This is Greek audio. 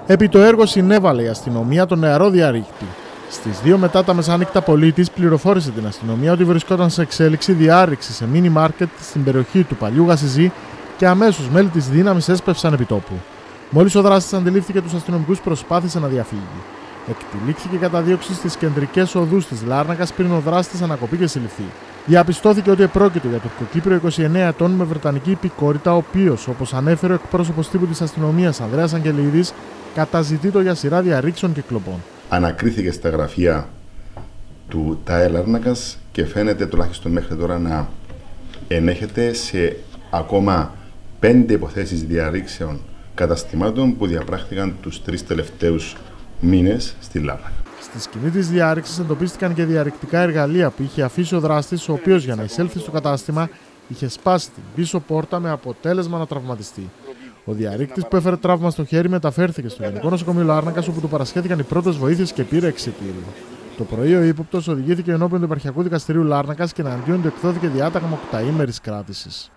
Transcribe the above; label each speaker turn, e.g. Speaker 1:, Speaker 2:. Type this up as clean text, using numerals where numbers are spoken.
Speaker 1: Επί το έργο συνέβαλε η αστυνομία τον νεαρό διαρρήκτη. Στις 2 μετά τα μεσάνυχτα, πολίτης πληροφόρησε την αστυνομία ότι βρισκόταν σε εξέλιξη διάρρηξη σε μίνι μάρκετ στην περιοχή του παλιού Γασιζή και αμέσως μέλη της δύναμης έσπευσαν επί τόπου. Μόλις ο δράστης αντιλήφθηκε τους αστυνομικούς, προσπάθησε να διαφύγει. Εκτυλίχθηκε καταδίωξη στις κεντρικές οδούς της Λάρνακας πριν ο δράστης ανακοπεί και συλληφθεί. Διαπιστώθηκε ότι επρόκειτο για τουρκοκύπριο 29 ετών με βρετανική υπηκότητα, ο οποίος, όπως ανέφερε ο εκπρόσωπος τύπου της αστυνομίας Ανδρέας Αγγελίδης, καταζητείτο για σειρά διαρρήξεων και κλοπών.
Speaker 2: Ανακρίθηκε στα γραφεία του ΤΑΕ Λάρνακας και φαίνεται τουλάχιστον μέχρι τώρα να ενέχεται σε ακόμα 5 υποθέσεις διαρρήξεων καταστημάτων που διαπράχθηκαν τους 3 τελευταίους μήνες στη Λάρνακα.
Speaker 1: Στη σκηνή της διάρρηξης εντοπίστηκαν και διαρρηκτικά εργαλεία που είχε αφήσει ο δράστης, ο οποίος για να εισέλθει στο κατάστημα είχε σπάσει την πίσω πόρτα με αποτέλεσμα να τραυματιστεί. Ο διαρρήκτης, που έφερε τραύμα στο χέρι, μεταφέρθηκε στο Γενικό Νοσοκομείο Λάρνακας, όπου του παρασχέθηκαν οι πρώτες βοήθειες και πήρε εξιτήριο. Το πρωί ο ύποπτος οδηγήθηκε ενώπιον του Επαρχιακού Δικαστηρίου Λάρνακας και εναντίον του εκδόθηκε διάταγμα 8ήμερης κράτησης.